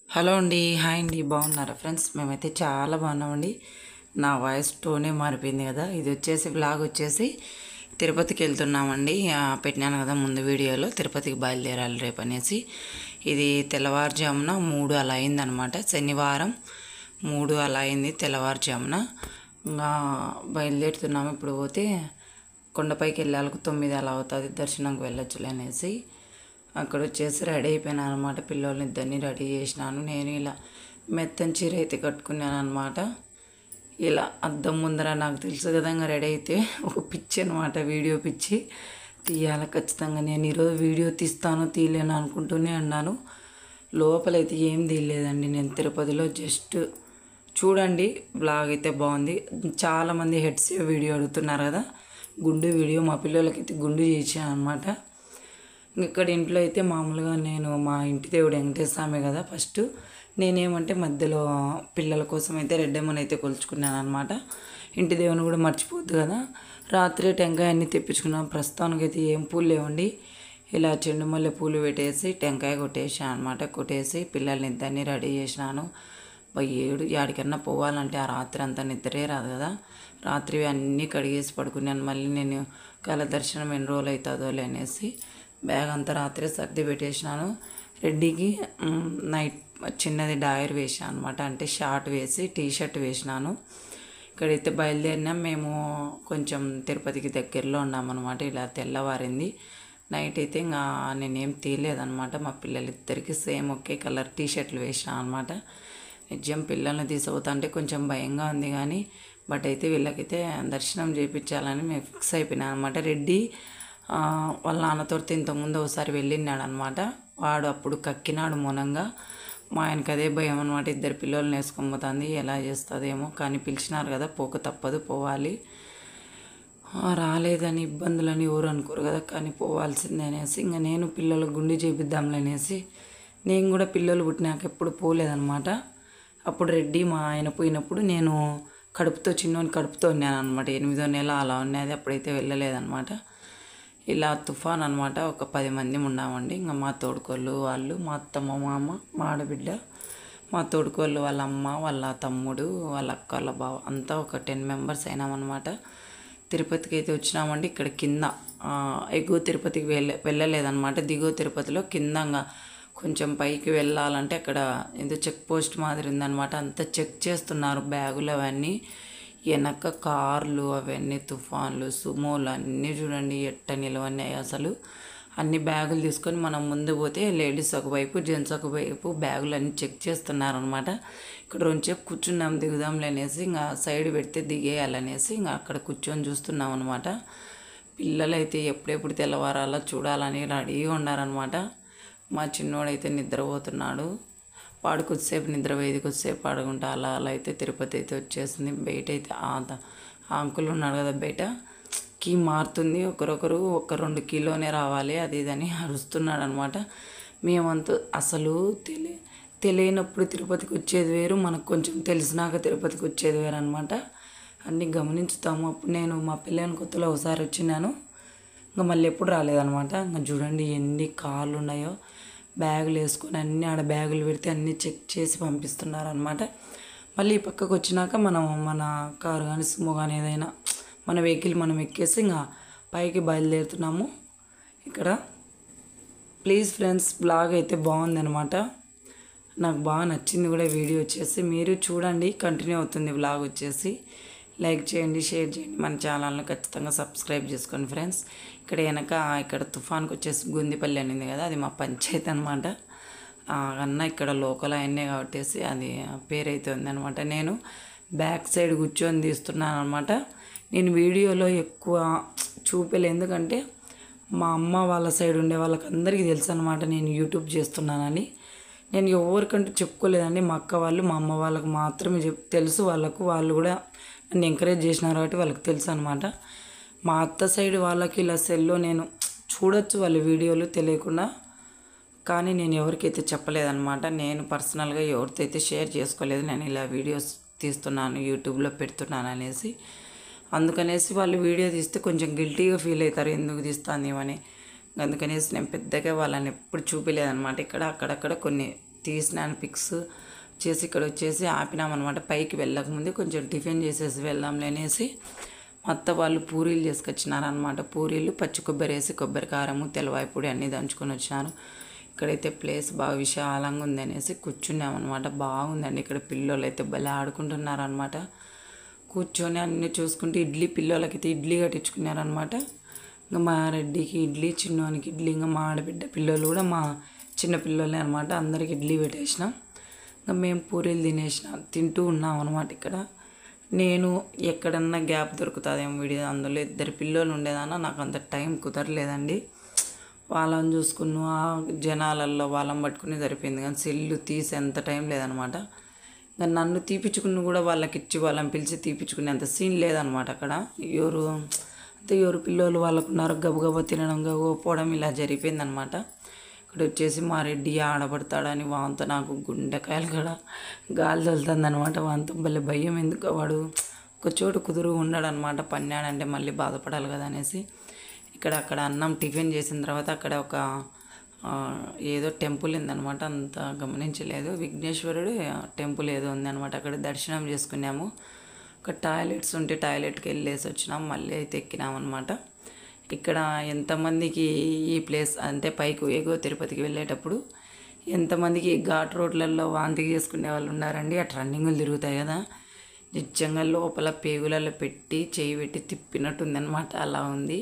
Hello అండి, hi అండి, బాగున్నారా ఫ్రెండ్స్? మేమైతే చాలా బాగున్నామండి. నా వాయిస్ టోనే మారిపోయింది కదా. ఇది వచ్చేసి బ్లాగ్ వచ్చేసి తిరుపతికి వెళ్తున్నామండి. పెట్టినాను కదా ముందు వీడియోలో, తిరుపతికి బయలుదేరాలి రేపు అనేసి. ఇది తెల్లవారుజామున 3 అలా అయిందనమాట. శనివారం 3 అలా అయింది తెల్లవారుజామున. ఇంకా బయలుదేరుతున్నాము. ఇప్పుడు పోతే కొండపైకి వెళ్ళాలకు 9 అలా అవుతుంది, దర్శనంకి వెళ్ళొచ్చులే అనేసి అక్కడ వచ్చేసి రెడీ అయిపోయాను అనమాట. పిల్లల్ని ఇద్దరిని రెడీ చేసినాను. నేను ఇలా మెత్తని చీర అయితే కట్టుకున్నాను అనమాట. ఇలా అద్దం ముందర నాకు తెలుసు కదా, ఇంకా రెడీ అయితే ఒక పిచ్చి అనమాట, వీడియో పిచ్చి తీయాలి ఖచ్చితంగా. నేను ఈరోజు వీడియో తీస్తాను తీయలేను అనుకుంటూనే అన్నాను. లోపలైతే ఏం తీయలేదండి. నేను తిరుపతిలో జస్ట్ చూడండి, బ్లాగ్ అయితే బాగుంది. చాలామంది హెడ్స్ వీడియో అడుగుతున్నారు కదా, గుండు వీడియో మా పిల్లలకైతే గుండు చేసాను అనమాట. ఇక్కడ ఇంట్లో అయితే మామూలుగా నేను మా ఇంటి దేవుడు వెంకటేశ్వర స్వామి కదా, ఫస్ట్ నేనేమంటే మధ్యలో పిల్లల కోసం అయితే రెడ్డమ్మని అయితే కొలుచుకున్నాను అనమాట. ఇంటి దేవుని కూడా మర్చిపోద్దు కదా. రాత్రి టెంకాయ అన్నీ తెప్పించుకున్నాను. ప్రస్తుతానికి అయితే ఏం పూలు లేవండి. ఇలా చెండు మల్లె పూలు పెట్టేసి టెంకాయ కొట్టేసాను అనమాట. కొట్టేసి పిల్లల్ని ఇద్దరిని రెడీ చేసినాను. యాడికన్నా పోవాలంటే ఆ రాత్రి అంతా నిద్రే రాదు కదా. రాత్రి అన్నీ కడిగేసి పడుకున్నాను. మళ్ళీ నేను కళ దర్శనం ఎన్ని రోజులు అవుతుందో అనేసి బ్యాగ్ అంతా రాత్రి సర్ది పెట్టేసినాను. రెడ్డికి నైట్ చిన్నది డాయర్ వేసాను అనమాట, అంటే షార్ట్ వేసి టీ షర్ట్ వేసినాను. ఇక్కడైతే బయలుదేరినాం. మేము కొంచెం తిరుపతికి దగ్గరలో ఉన్నామన్నమాట. ఇలా తెల్లవారింది. నైట్ అయితే ఇంకా నేనేం తీయలేదన్నమాట. మా పిల్లలిద్దరికి సేమ్ ఒకే కలర్ టీ షర్ట్లు వేసినాను అనమాట. నిజం పిల్లల్ని తీసుకుపోతా అంటే కొంచెం భయంగా ఉంది కానీ, బట్ అయితే వీళ్ళకైతే దర్శనం చేయించాలని మేము ఫిక్స్ అయిపోయినాను అనమాట. రెడ్డి వాళ్ళ నాన్నతో ఇంతకుముందు ఒకసారి వెళ్ళినాడు అనమాట. వాడు అప్పుడు కక్కినాడు మౌనంగా. మా ఆయనకి అదే భయం అనమాట. ఇద్దరు పిల్లల్ని వేసుకొని పోతుంది, ఎలా చేస్తుందేమో. కానీ పిలిచినారు కదా, పోక తప్పదు, పోవాలి. రాలేదని ఇబ్బందులని ఎవరు అనుకోరు కదా, కానీ పోవాల్సిందే అనేసి ఇంకా నేను పిల్లలకు గుండి చేపిద్దాంలే అనేసి నేను కూడా పిల్లలు పుట్టినాక ఎప్పుడు పోలేదనమాట. అప్పుడు రెడ్డి మా ఆయన పోయినప్పుడు నేను కడుపుతో చిన్నోని కడుపుతో ఉన్నాను అనమాట. 8వ నెల అలా ఉన్నది. అప్పుడైతే వెళ్ళలేదనమాట. ఇలా తుఫాన్ అనమాట. ఒక 10 మంది ఉన్నామండి. ఇంకా మా తోడుకోళ్ళు వాళ్ళు, మా అత్తమ్మ, మామ, మా ఆడబిడ్డ, మా తోడుకోళ్ళు వాళ్ళ అమ్మ, వాళ్ళ తమ్ముడు, వాళ్ళ అక్క, వాళ్ళ బావ, అంతా ఒక 10 మెంబర్స్ అయినామన్నమాట. తిరుపతికి అయితే వచ్చినామండి. ఇక్కడ కింద ఎగువ తిరుపతికి వెళ్ళలేదన్నమాట. దిగువ తిరుపతిలో కిందంగా కొంచెం పైకి వెళ్ళాలంటే అక్కడ ఏదో చెక్ పోస్ట్ మాదిరి ఉందన్నమాట. అంతా చెక్ చేస్తున్నారు బ్యాగులు అవన్నీ. వెనక కార్లు అవన్నీ, తుఫాన్లు, సుమోలు అన్నీ చూడండి ఎట్ట నిలవన్నాయి అసలు. అన్ని బ్యాగులు తీసుకొని మనం ముందు పోతే లేడీస్ ఒకవైపు, జెంట్స్ ఒకవైపు బ్యాగులు అన్నీ చెక్ చేస్తున్నారనమాట. ఇక్కడ రెండుసేపు కూర్చున్నాం, దిగుదాంలే అనేసి. ఇంకా సైడ్ పెడితే దిగేయాలనేసి ఇంకా అక్కడ కూర్చొని చూస్తున్నాం అనమాట. పిల్లలైతే ఎప్పుడెప్పుడు తెల్లవారాలో చూడాలని రెడీగా ఉన్నారనమాట. మా చిన్నోడైతే నిద్రపోతున్నాడు. వాడు కొద్దిసేపు నిద్ర పోయేది, కొద్దిసేపు ఆడుకుంటా అలా అలా అయితే తిరుపతి అయితే వచ్చేసింది. బయట అయితే ఆ అంకుల్ ఉన్నాడు కదా, బయట కీ మారుతుంది. ఒకరొకరు 1-2 కిలోనే రావాలి అది ఇదని అరుస్తున్నాడు అనమాట. మేమంతా అసలు తెలియనప్పుడు తిరుపతికి వచ్చేది వేరు, మనకు కొంచెం తెలిసినాక తిరుపతికి వచ్చేది వేరు అనమాట. అన్నీ గమనించుతాము. అప్పుడు నేను మా పిల్లని కొత్తలో ఒకసారి వచ్చినాను, ఇంకా మళ్ళీ ఎప్పుడు రాలేదనమాట. ఇంకా చూడండి ఎన్ని కార్లు ఉన్నాయో. బ్యాగులు వేసుకొని అన్నీ ఆడ బ్యాగులు పెడితే అన్నీ చెక్ చేసి పంపిస్తున్నారు అనమాట. మళ్ళీ ఈ పక్కకు వచ్చినాక మనం మన కారు కానీ సుమో కానీ ఏదైనా మన వెహికల్ మనం ఎక్కేసి ఇంకా పైకి బయలుదేరుతున్నాము. ఇక్కడ ప్లీజ్ ఫ్రెండ్స్, బ్లాగ్ అయితే బాగుందనమాట. నాకు బాగా నచ్చింది కూడా వీడియో వచ్చేసి. మీరు చూడండి, కంటిన్యూ అవుతుంది బ్లాగ్ వచ్చేసి. లైక్ చేయండి, షేర్ చేయండి, మన ఛానల్ని ఖచ్చితంగా సబ్స్క్రైబ్ చేసుకోండి ఫ్రెండ్స్. ఇక్కడ వెనక ఇక్కడ తుఫాన్కి వచ్చేసి గుందిపల్లి అనింది కదా, అది మా పంచాయతీ అనమాట. అన్న ఇక్కడ లోకల్ ఆయన్నే కాబట్టేసి అది పేరైతే ఉందనమాట. నేను బ్యాక్ సైడ్ కూర్చొని తీస్తున్నాను అనమాట. నేను వీడియోలో ఎక్కువ చూపలే, ఎందుకంటే మా అమ్మ వాళ్ళ సైడ్ ఉండే వాళ్ళకి అందరికీ తెలుసు అనమాట నేను యూట్యూబ్ చేస్తున్నానని. నేను ఎవరికంటూ చెప్పుకోలేదండి. మా అక్క వాళ్ళు, మా అమ్మ వాళ్ళకు మాత్రమే తెలుసు. వాళ్ళు కూడా నన్ను ఎంకరేజ్ చేసినారు కాబట్టి వాళ్ళకి తెలుసు అనమాట. మా అత్త సైడ్ వాళ్ళకి ఇలా సెల్లో నేను చూడొచ్చు వాళ్ళ వీడియోలు తెలియకుండా, కానీ నేను ఎవరికైతే చెప్పలేదన్నమాట. నేను పర్సనల్గా ఎవరితో అయితే షేర్ చేసుకోలేదు. నేను ఇలా వీడియోస్ తీస్తున్నాను, యూట్యూబ్లో పెడుతున్నాను అనేసి. అందుకనేసి వాళ్ళు వీడియో తీస్తే కొంచెం గిల్టీగా ఫీల్ అవుతారు, ఎందుకు తీస్తాను ఏమని. అందుకనేసి నేను పెద్దగా వాళ్ళని ఎప్పుడు చూపించలేదన్నమాట. ఇక్కడ అక్కడక్కడ కొన్ని తీసినాను పిక్స్ చేసి ఇక్కడ వచ్చేసి ఆపినామన్నమాట. పైకి వెళ్ళకముందే కొంచెం టిఫిన్ చేసేసి వెళ్దాంలే అనేసి మా అత్త వాళ్ళు పూరీలు చేసుకొచ్చినారనమాట. పూరీలు పచ్చి కొబ్బరి వేసి కొబ్బరి కారము తెల్లవాయి పొడి అన్నీ దంచుకొని వచ్చినారు. ఇక్కడైతే ప్లేస్ బాగా విశాలంగా ఉంది అనేసి కూర్చున్నామన్నమాట. బాగుందండి. ఇక్కడ పిల్లలు అయితే భలే ఆడుకుంటున్నారనమాట. కూర్చొని అన్నీ చూసుకుంటే పిల్లలకైతే ఇడ్లీ కట్టించుకున్నారనమాట. ఇంకా మా రెడ్డికి ఇడ్లీ, చిన్నోనికి ఇడ్లీ, ఇంకా మా ఆడబిడ్డ పిల్లలు కూడా మా చిన్న పిల్లలే అనమాట. అందరికి ఇడ్లీ పెట్టేసినాం. ఇంకా మేము పూరీలు తింటూ ఉన్నాం అనమాట. ఇక్కడ నేను ఎక్కడన్నా గ్యాప్ దొరుకుతుందేమో వీడియో, అందులో 2 పిల్లలు ఉండేదానా నాకు అంత టైం కుదరలేదండి. వాళ్ళని చూసుకున్న ఆ జనాలల్లో వాళ్ళని పట్టుకుని సరిపోయింది, కానీ సెల్లు తీసి ఎంత టైం లేదనమాట. ఇంకా నన్ను తీపిచ్చుకుని కూడా వాళ్ళకి ఇచ్చి వాళ్ళని పిలిచి తీపిచ్చుకునే అంత సీన్ లేదనమాట. అక్కడ ఎవరు పిల్లలు వాళ్ళకు ఉన్నారు, గబగబా తినడం పోవడం ఇలా జరిగిపోయిందనమాట. ఇక్కడ వచ్చేసి మా రెడ్డి ఆడబడతాడని వాంతో నాకు గుండెకాయలు కూడా గాలి తగులుతుందనమాట. వాంతో భలే భయం, ఎందుకు వాడు ఒక చోటు కుదురు ఉండడనమాట. పన్నాడంటే మళ్ళీ బాధపడాలి కదా అనేసి అక్కడ అన్నం టిఫిన్ చేసిన తర్వాత అక్కడ ఒక ఏదో టెంపుల్ ఉందనమాట. అంత గమనించలేదు. విఘ్నేశ్వరుడు టెంపుల్ ఏదో ఉందనమాట. అక్కడ దర్శనం చేసుకున్నాము. ఒక టాయిలెట్స్ ఉంటే టాయిలెట్కి వెళ్ళేసి వచ్చినాం. మళ్ళీ అయితే ఎక్కినామన్నమాట. ఇక్కడ ఎంతమందికి ఈ ప్లేస్ అంటే పైకి ఎగువ తిరుపతికి వెళ్ళేటప్పుడు ఎంతమందికి ఘాట్ రోడ్లలో వాంతి చేసుకునే వాళ్ళు ఉన్నారండి. ఆ రన్నింగులు తిరుగుతాయి కదా, నిజంగా లోపల పేగులలో చేయి పెట్టి తిప్పినట్టుందనమాట. అలా ఉంది.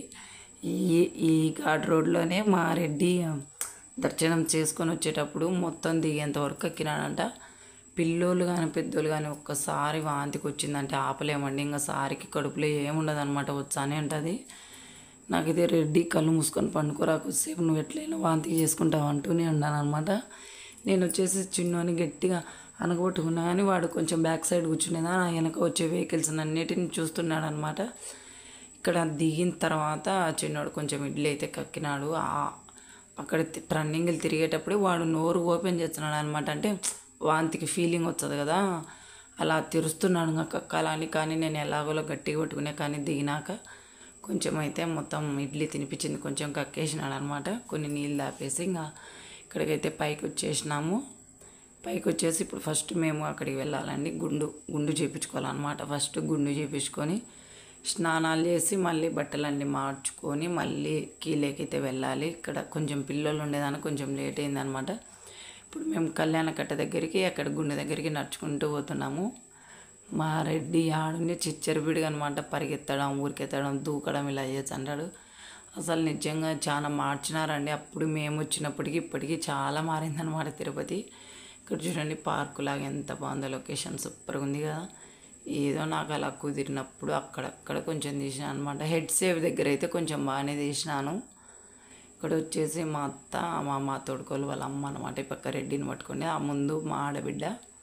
ఈ ఘాట్ రోడ్లోనే మా రెడ్డి దర్శనం చేసుకొని వచ్చేటప్పుడు మొత్తం దిగేంత వరకు ఎక్కినాడంట. పిల్లోళ్ళు కానీ పెద్దోళ్ళు కానీ ఒక్కసారి వాంతికి వచ్చిందంటే ఆపలేమండి. ఇంకా సారికి కడుపులో ఏముండదు అనమాట, వచ్చానే ఉంటుంది. నాకైతే రెడ్డి కళ్ళు మూసుకొని పండుకోరా, కొద్దిసేపు నువ్వు ఎట్లయినా వాంతి చేసుకుంటావు అంటూనే ఉన్నాను అనమాట. నేను వచ్చేసి చిన్నోని గట్టిగా అనగొట్టుకున్నా, కానీ వాడు కొంచెం బ్యాక్ సైడ్ కూర్చునేదా వెనక వచ్చే వెహికల్స్ అన్నిటిని చూస్తున్నాడు అనమాట. ఇక్కడ దిగిన తర్వాత చిన్నోడు కొంచెం ఇడ్లీ అయితే కక్కినాడు. అక్కడ రన్నింగ్లు తిరిగేటప్పుడు వాడు నోరు ఓపెన్ చేస్తున్నాడు అనమాట. అంటే వాంతికి ఫీలింగ్ వస్తుంది కదా, అలా తెరుస్తున్నాడు ఇంకా కక్కాలని. కానీ నేను ఎలాగోలో గట్టిగా పట్టుకునే, కానీ దిగినాక కొంచెం అయితే మొత్తం ఇడ్లీ తినిపించింది, కొంచెం కక్కేసినాడు అనమాట. కొన్ని నీళ్ళు దాపేసి ఇంకా ఇక్కడికైతే పైకి వచ్చేసినాము. పైకి వచ్చేసి ఇప్పుడు ఫస్ట్ మేము అక్కడికి వెళ్ళాలండి, గుండు చేయించుకోవాలన్నమాట. ఫస్ట్ గుండు చేయించుకొని స్నానాలు చేసి మళ్ళీ బట్టలన్నీ మార్చుకొని మళ్ళీ కీలేకైతే వెళ్ళాలి. ఇక్కడ కొంచెం పిల్లలు ఉండేదానికి కొంచెం లేట్ అయిందనమాట. ఇప్పుడు మేము కళ్యాణకట్ట దగ్గరికి అక్కడ గుండె దగ్గరికి నడుచుకుంటూ పోతున్నాము. మా రెడ్డి ఆడుని చిచ్చరబిడిగా అనమాట, పరిగెత్తడం, ఊరికెత్తడం, దూకడం ఇలా చేసి అంటాడు. అసలు నిజంగా చాలా మార్చినారండి. అప్పుడు మేము వచ్చినప్పటికీ ఇప్పటికీ చాలా మారిందనమాట తిరుపతి. ఇక్కడ చూడండి పార్కు లాగా ఎంత బాగుందో, లొకేషన్ సూపర్గా ఉంది కదా. ఏదో నాకు అలా కుదిరినప్పుడు అక్కడక్కడ కొంచెం తీసినాను అనమాట. హెడ్ సేవ్ దగ్గర అయితే కొంచెం బాగానే తీసినాను. ఇక్కడ వచ్చేసి మా అత్త మా తోడుకోలు వాళ్ళ అమ్మ అనమాట. ఈ పక్క రెడ్డిని పట్టుకొని ఆ ముందు మా ఆడబిడ్డ,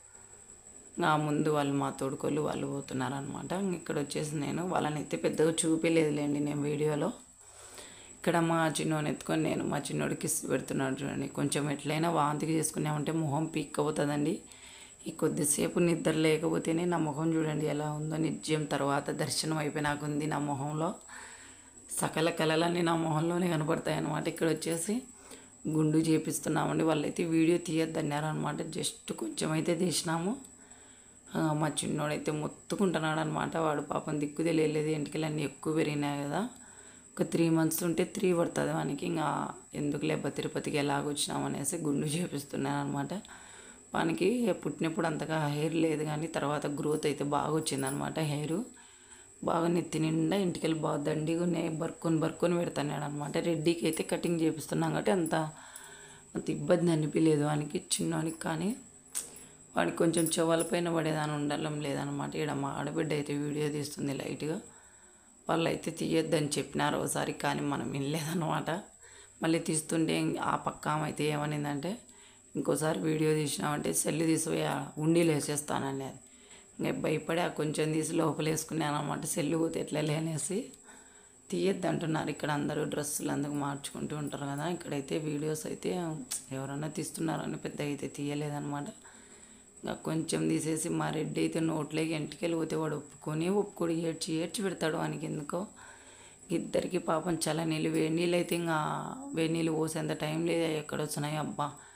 ఆ ముందు వాళ్ళు మా తోడుకోలు వాళ్ళు పోతున్నారనమాట. ఇక్కడ వచ్చేసి నేను వాళ్ళని అయితే పెద్దగా చూపించలేదులేండి నేను వీడియోలో. ఇక్కడ మా చిన్నోని ఎత్తుకొని నేను మా చిన్నోడికి కిస్ పెడుతున్నాడు చూడండి. కొంచెం ఎట్లయినా వాంతికి చేసుకున్నామంటే మొహం పీక్కపోతుందండి. ఈ కొద్దిసేపు నిద్ర లేకపోతేనే నా మొహం చూడండి ఎలా ఉందో. నిజం తర్వాత దర్శనం అయిపోయినాక ఉంది నా మొహంలో. సకల కళలన్నీ నా మొహంలోనే కనపడతాయి అన్నమాట. ఇక్కడ వచ్చేసి గుండు చేపిస్తున్నామండి. వాళ్ళైతే వీడియో తీయొద్దన్నారనమాట. జస్ట్ కొంచెం అయితే తీసినాము. మా చిన్నోడైతే మొత్తుకుంటున్నాడు అనమాట. వాడు పాపం దిక్కు తెలియలేదు, ఎంటికలన్నీ ఎక్కువ పెరిగినాయి కదా. ఒక 3 months ఉంటే 3 పడుతుంది వానికి. ఇంకా ఎందుకు లేకపోతే తిరుపతికి ఎలాగొచ్చినామనేసి గుండు చేపిస్తున్నాను అనమాట. వానికి పుట్టినప్పుడు అంతగా హెయిర్ లేదు, కానీ తర్వాత గ్రోత్ అయితే బాగా వచ్చిందనమాట. హెయిర్ బాగా నెత్తి నిండా ఇంటికెళ్ళి బాగా దండిగా బరుకొని పెడుతున్నాడు అనమాట. రెడ్డికి అయితే కటింగ్ చేపిస్తున్నాం కాబట్టి అంత ఇబ్బంది అనిపించలేదు వానికి, చిన్నవానికి. కానీ వాడికి కొంచెం చెవుల పైన పడేదాన్ని ఉండడం లేదనమాట. ఇక్కడ మా ఆడబిడ్డ అయితే వీడియో తీస్తుంది లైట్గా. వాళ్ళు అయితే తీయొద్దని చెప్పినారు ఒకసారి, కానీ మనం వినలేదన్నమాట. మళ్ళీ తీస్తుంటే ఆ పక్క ఆమె అయితే ఏమనిందంటే, ఇంకోసారి వీడియో తీసినామంటే సెల్లు తీసిపోయి ఉండీలు వేసేస్తాననేది. ఇంకా భయపడి ఆ కొంచెం తీసి లోపల వేసుకున్నాను అనమాట. సెల్లు పోతే ఎట్లా లేనేసి తీయొద్దు అంటున్నారు. ఇక్కడ అందరూ డ్రెస్సులు అందుకు మార్చుకుంటూ ఉంటారు కదా. ఇక్కడైతే వీడియోస్ అయితే ఎవరన్నా తీస్తున్నారని పెద్దగా అయితే తీయలేదన్నమాట. ఇంకా కొంచెం తీసేసి మా రెడ్డి అయితే నోట్లోకి ఎంటికెళ్ళి పోతే వాడు ఒప్పుకొని ఏడ్చి పెడతాడు వానికి ఎందుకో. ఇద్దరికి పాపం చల్ల నీళ్ళు, వేడి నీళ్ళు అయితే ఇంకా వేడి నీళ్ళు పోసేంత టైం లేదు. ఎక్కడ వచ్చినాయి అబ్బా,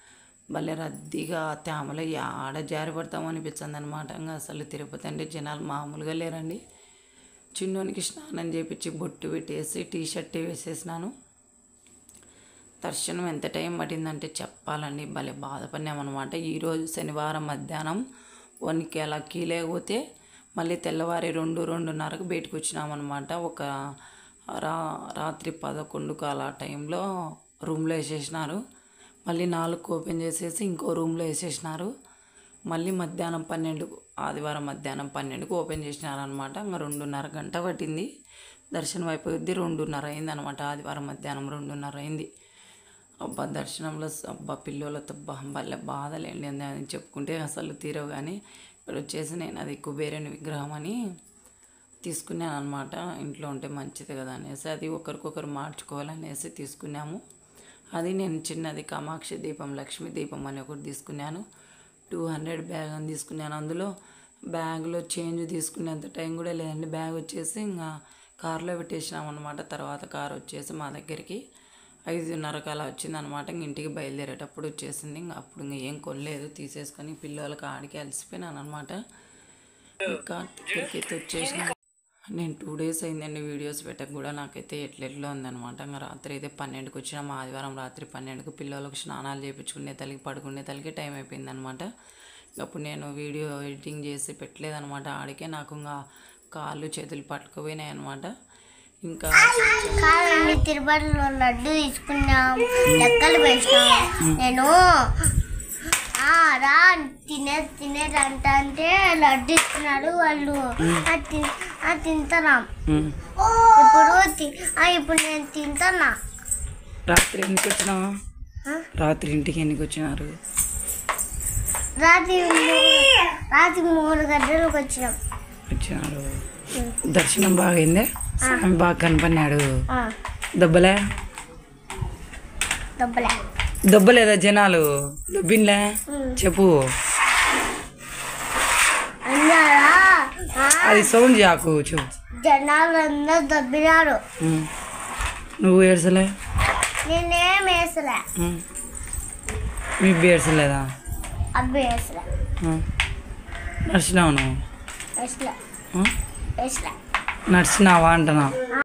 భలే రద్దీగా తేమలో ఆడ జారి పడతామో అనిపించింది అనమాట. ఇంకా అసలు తిరుపతి అంటే జనాలు మామూలుగా లేరండి. చిన్నోనికి స్నానం చేపించి బొట్టు పెట్టేసి టీ షర్ట్ వేసేసినాను. దర్శనం ఎంత టైం పట్టిందంటే చెప్పాలండి, భలే బాధపడినామన్నమాట. ఈరోజు శనివారం మధ్యాహ్నం 1కి అలా కీలేకపోతే మళ్ళీ తెల్లవారి 2-2:30కు బయటకు వచ్చినామన్నమాట. ఒక రాత్రి 11కు అలా టైంలో రూమ్లో వేసేసినారు. మళ్ళీ 4కు ఓపెన్ చేసేసి ఇంకో రూమ్లో వేసేసినారు. మళ్ళీ మధ్యాహ్నం 12, ఆదివారం మధ్యాహ్నం 12కు ఓపెన్ చేసినారనమాట. ఇంకా 2:30 గంట పట్టింది. దర్శనం అయిపోయింది 2:30 అయింది అనమాట. ఆదివారం మధ్యాహ్నం 2:30 అయింది. అబ్బా దర్శనంలో అబ్బా పిల్లలతో భలే బాధలేండి అని చెప్పుకుంటే అసలు తీరవు. కానీ ఇక్కడ వచ్చేసి నేను అది కుబేరుని విగ్రహం అని తీసుకున్నాను అనమాట. ఇంట్లో ఉంటే మంచిది కదా అనేసి అది ఒకరికొకరు మార్చుకోవాలనేసి తీసుకున్నాము. అది నేను చిన్నది కామాక్షి దీపం, లక్ష్మీ దీపం అని ఒకటి తీసుకున్నాను. 200 బ్యాగ్ అని తీసుకున్నాను. అందులో బ్యాగ్లో చేంజ్ తీసుకునేంత టైం కూడా లేదండి. బ్యాగ్ వచ్చేసి ఇంకా కారులో పెట్టేసినాం అనమాట. తర్వాత కారు వచ్చేసి మా దగ్గరికి 5:30కు అలా వచ్చిందనమాట. ఇంటికి బయలుదేరేటప్పుడు వచ్చేసింది. ఇంకా అప్పుడు ఇంకా ఏం కొనలేదు, తీసేసుకొని పిల్లలకి ఆడికి అలసిపోయినాను అనమాట. ఇంకా ఇక్కడికైతే వచ్చేసిన నేను 2 డేస్ అయిందండి వీడియోస్ పెట్టక కూడా. నాకైతే ఎట్లెట్లో ఉందనమాట. ఇంకా రాత్రి అయితే 12కి వచ్చినాము. ఆదివారం రాత్రి 12కు పిల్లలకు స్నానాలు చేయించుకునే తల్లికి పడుకునే తల్లికి టైం అయిపోయిందనమాట. అప్పుడు నేను వీడియో ఎడిటింగ్ చేసి పెట్టలేదనమాట. ఆడికే నాకు ఇంకా కాళ్ళు చేతులు పట్టుకుపోయినాయి అనమాట. ఇంకా తిరుపతిలో లడ్డు తీసుకున్నాం, లెక్కలు వేసినాం. నేను రా తినేదంట అంటే లడ్డు ఇస్తున్నారు వాళ్ళు. తింటున్నాం ఇప్పుడు నేను తింటున్నా. రాత్రి ఎన్నికి వచ్చినావా? రాత్రి ఇంటికి ఎన్నికి వచ్చినారు? రాత్రి 3 గంటలకు వచ్చినారు. దర్శనం బాగైందే? స్వామి బాగా కనపడినాడు. దొబ్బలేదా జనాలు? దొబ్బిన్లే చెప్పు. అది సౌండ్ చాకు చెప్పు. జనాలు అందరూ దొబ్బినారు. నువ్వు ఏడ్చలే? నేనేం వేసలే. మీ ఏడ్చలేదా? అబ్బి వేసలే. నడిచినావు నువ్వు? వేసలే. నడిచినావా అంటున్నా?